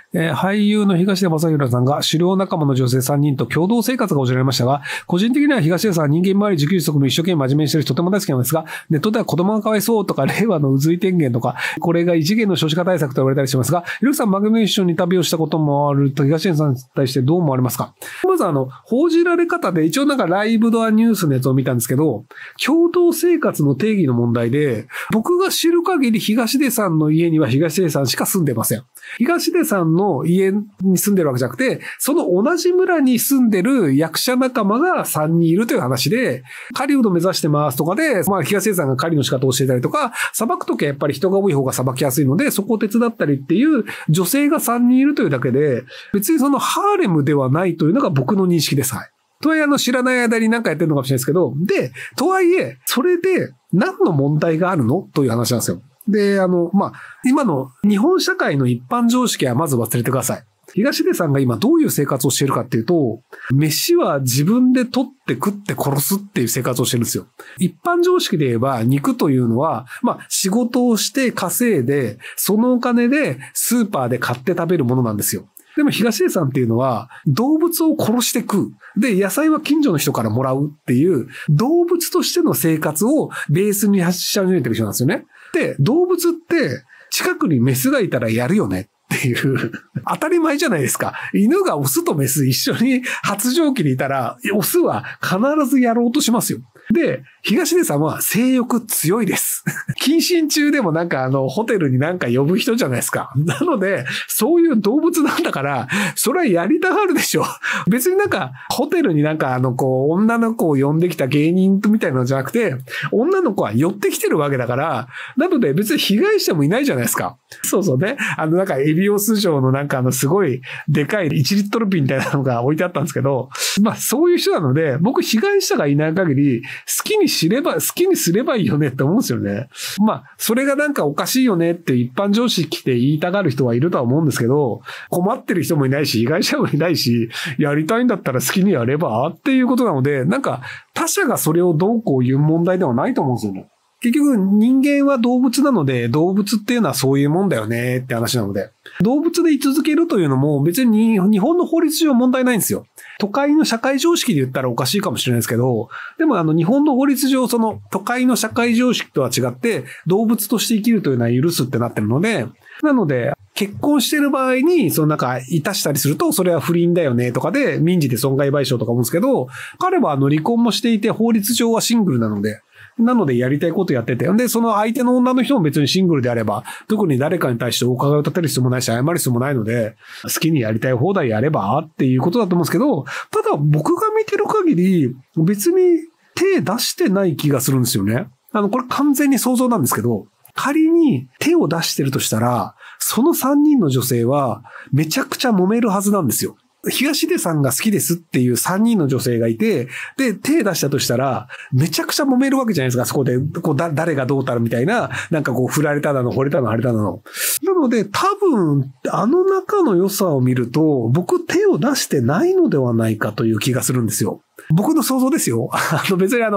俳優の東出昌大さんが狩猟仲間の女性3人と共同生活が報じられましたが、個人的には東出さんは人間周り自給自足も一生懸命真面目にしてるしとても大好きなんですが、ネットでは子供がかわいそうとか、令和のうずい天元とか、これが異次元の少子化対策と言われたりしますが、ひろきさん番組の一緒に旅をしたこともあると東出さんに対してどう思われますか？まず報じられ方で一応なんかライブドアニュースのやつを見たんですけど、共同生活の定義の問題で、僕が知る限り東出さんの家には東出さんしか住んでません。東出さんの家に住んでるわけじゃなくて、その同じ村に住んでる役者仲間が3人いるという話で、狩人目指してますとかで、東出さんが狩りの仕方を教えたりとか、捌くときはやっぱり人が多い方が捌きやすいので、そこを手伝ったりっていう女性が3人いるというだけで、別にそのハーレムではないというのが僕の認識です。はい。とはいえ知らない間に何かやってるのかもしれないですけど、で、とはいえ、それで何の問題があるのという話なんですよ。で、今の日本社会の一般常識はまず忘れてください。東出さんが今どういう生活をしているかっていうと、飯は自分で取って食って殺すっていう生活をしてるんですよ。一般常識で言えば肉というのは、仕事をして稼いで、そのお金でスーパーで買って食べるものなんですよ。でも東出さんっていうのは動物を殺して食う。で、野菜は近所の人からもらうっていう動物としての生活をベースにし始めてる人なんですよね。で、動物って近くにメスがいたらやるよねっていう当たり前じゃないですか。犬がオスとメス一緒に発情期にいたらオスは必ずやろうとしますよ。で、東出さんは性欲強いです。謹慎中でもホテルに呼ぶ人じゃないですか。なので、そういう動物なんだから、それはやりたがるでしょ。別にホテルに女の子を呼んできた芸人みたいなのじゃなくて、女の子は寄ってきてるわけだから、なので別に被害者もいないじゃないですか。そうそうね。エビオス城のすごいでかい1リットル瓶みたいなのが置いてあったんですけど、そういう人なので、僕被害者がいない限り、好きにすればいいよねって思うんですよね。それがおかしいよねって一般常識で言いたがる人はいるとは思うんですけど、困ってる人もいないし、被害者もいないし、やりたいんだったら好きにやればっていうことなので、他者がそれをどうこう言う問題ではないと思うんですよね。結局人間は動物なので、動物っていうのはそういうもんだよねって話なので、動物で居続けるというのも別に日本の法律上問題ないんですよ。都会の社会常識で言ったらおかしいかもしれないですけど、でも日本の法律上都会の社会常識とは違って動物として生きるというのは許すってなってるので、なので結婚してる場合にいたしたりするとそれは不倫だよねとかで民事で損害賠償とか思うんですけど、彼は離婚もしていて法律上はシングルなのでやりたいことやってて。で、その相手の女の人も別にシングルであれば、特に誰かに対してお伺いを立てる必要もないし、謝る必要もないので、好きにやりたい放題やればっていうことだと思うんですけど、ただ僕が見てる限り、別に手出してない気がするんですよね。これ完全に想像なんですけど、仮に手を出してるとしたら、その3人の女性はめちゃくちゃ揉めるはずなんですよ。東出さんが好きですっていう3人の女性がいて、で、手出したとしたら、めちゃくちゃ揉めるわけじゃないですか、そこで。誰がどうたるみたいな、振られただの、惚れたの、腫れたの。なので、多分、仲の良さを見ると、僕手を出してないのではないかという気がするんですよ。僕の想像ですよ。別に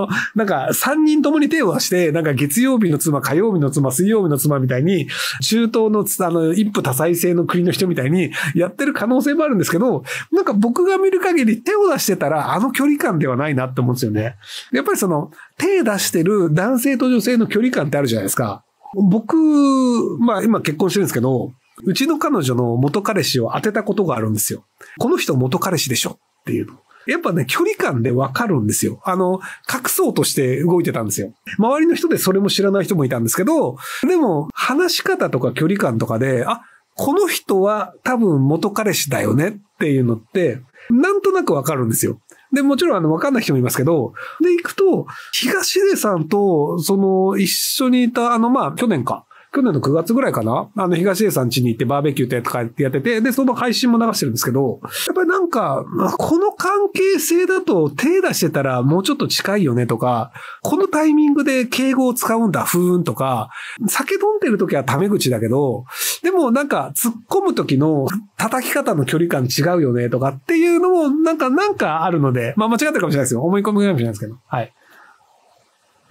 3人ともに手を出して、月曜日の妻、火曜日の妻、水曜日の妻みたいに、中東の一夫多妻制の国の人みたいにやってる可能性もあるんですけど、僕が見る限り手を出してたら距離感ではないなって思うんですよね。やっぱり手出してる男性と女性の距離感ってあるじゃないですか。僕、今結婚してるんですけど、うちの彼女の元彼氏を当てたことがあるんですよ。この人元彼氏でしょっていうの。やっぱね、距離感でわかるんですよ。隠そうとして動いてたんですよ。周りの人でそれも知らない人もいたんですけど、でも、話し方とか距離感とかで、この人は多分元彼氏だよねっていうのって、なんとなくわかるんですよ。で、もちろんわかんない人もいますけど、で、行くと、東出さんと、一緒にいた、去年の9月ぐらいかな、東出さん家に行ってバーベキューってやってて、で、その配信も流してるんですけど、やっぱりこの関係性だと手出してたらもうちょっと近いよねとか、このタイミングで敬語を使うんだ、ふーんとか、酒飲んでる時はタメ口だけど、でも突っ込む時の叩き方の距離感違うよねとかっていうのもなんかあるので、間違ってるかもしれないですよ。思い込みかもしれないですけど。はい。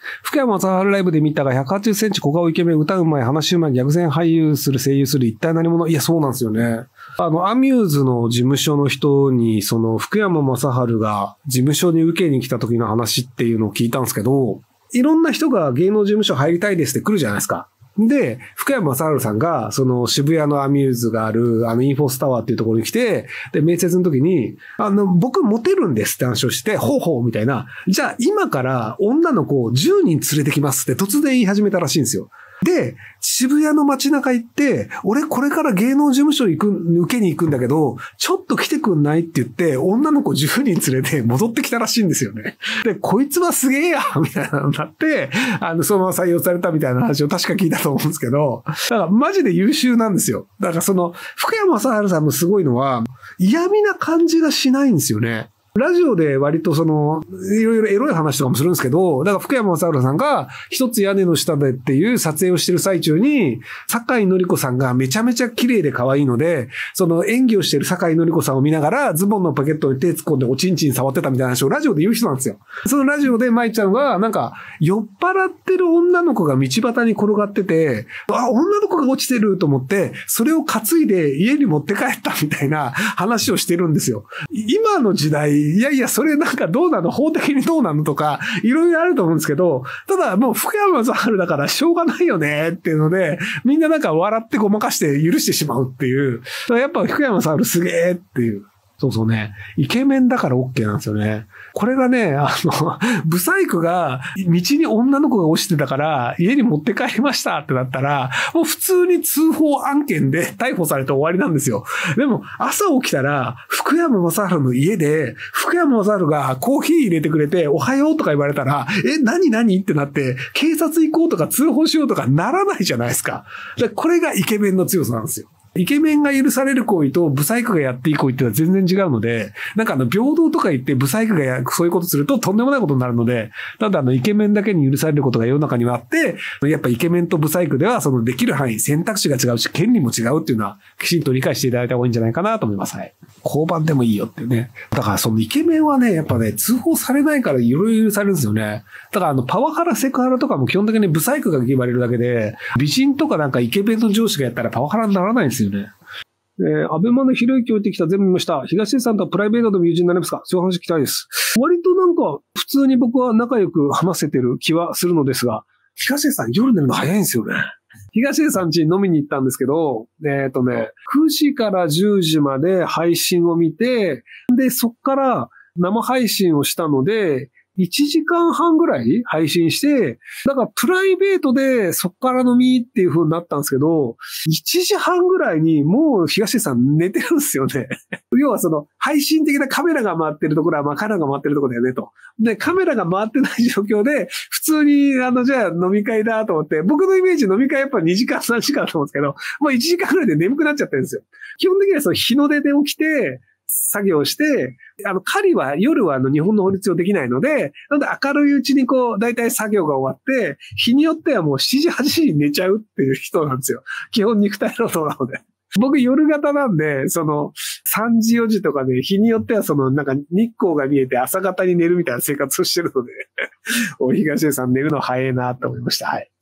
福山雅治ライブで見たが180センチ小顔イケメン、歌うまい、話うまい、逆線俳優する、声優する、一体何者？いや、そうなんですよね。アミューズの事務所の人に、福山雅治が事務所に受けに来た時の話っていうのを聞いたんですけど、いろんな人が芸能事務所入りたいですって来るじゃないですか。で、福山雅治さんが、渋谷のアミューズがある、インフォスタワーっていうところに来て、で、面接の時に、僕モテるんですって話をして、ほうほうみたいな。じゃあ今から女の子を10人連れてきますって突然言い始めたらしいんですよ。で、渋谷の街中行って、俺これから芸能事務所受けに行くんだけど、ちょっと来てくんないって言って、女の子10人連れて戻ってきたらしいんですよね。で、こいつはすげえやみたいなのになって、そのまま採用されたみたいな話を確か聞いたと思うんですけど、だからマジで優秀なんですよ。だから福山雅治さんのすごいのは、嫌味な感じがしないんですよね。ラジオで割といろいろエロい話とかもするんですけど、だから福山雅治さんが一つ屋根の下でっていう撮影をしてる最中に、酒井紀子さんがめちゃめちゃ綺麗で可愛いので、演技をしてる酒井紀子さんを見ながらズボンのポケットに手突っ込んでおちんちん触ってたみたいな話をラジオで言う人なんですよ。そのラジオで舞ちゃんは酔っ払ってる女の子が道端に転がってて、女の子が落ちてると思って、それを担いで家に持って帰ったみたいな話をしてるんですよ。今の時代、いやいや、それどうなの？法的にどうなの？とか、いろいろあると思うんですけど、ただもう福山雅治だからしょうがないよねっていうので、みんな笑ってごまかして許してしまうっていう。だからやっぱ福山雅治すげえっていう。そうそうね。イケメンだから OK なんですよね。これがね、ブサイクが道に女の子が落ちてたから家に持って帰りましたってなったら、もう普通に通報案件で逮捕されて終わりなんですよ。でも朝起きたら福山雅治の家で福山雅治がコーヒー入れてくれておはようとか言われたら、何ってなって警察行こうとか通報しようとかならないじゃないですか。これがイケメンの強さなんですよ。イケメンが許される行為とブサイクがやっていい行為ってのは全然違うので、平等とか言ってブサイクがそういうことするととんでもないことになるので、ただイケメンだけに許されることが世の中にはあって、やっぱイケメンとブサイクではできる範囲、選択肢が違うし、権利も違うっていうのはきちんと理解していただいた方がいいんじゃないかなと思います。はい。交番でもいいよっていうね。だからイケメンはね、やっぱね、通報されないからいろいろ許されるんですよね。だからパワハラ、セクハラとかも基本的にブサイクが言われるだけで、美人とかイケメンの上司がやったらパワハラにならないんですよね。アベマのひろゆきを置いてきた全部見ました。東出さんとはプライベートでも友人になりますか？そういう話聞きたいです。割と普通に僕は仲良く話せてる気はするのですが、東出さん夜寝るの早いんですよね。東出さん家に飲みに行ったんですけど、9時から10時まで配信を見て、で、そっから生配信をしたので、1時間半ぐらい配信して、だからプライベートでそっから飲みっていう風になったんですけど、1時半ぐらいにもう東出さん寝てるんですよね。要は配信的なカメラが回ってるところはカメラが回ってるところだよねと。で、カメラが回ってない状況で、普通にじゃあ飲み会だと思って、僕のイメージ飲み会やっぱ2時間3時間だと思うんですけど、もう1時間ぐらいで眠くなっちゃってるんですよ。基本的には日の出で起きて、作業して、狩りは夜は日本の法律上できないので、なので明るいうちにだいたい作業が終わって、日によってはもう7時、8時に寝ちゃうっていう人なんですよ。基本肉体労働なので。僕夜型なんで、3時4時とかで日によっては日光が見えて朝方に寝るみたいな生活をしてるので、東出さん寝るの早いなと思いました。はい。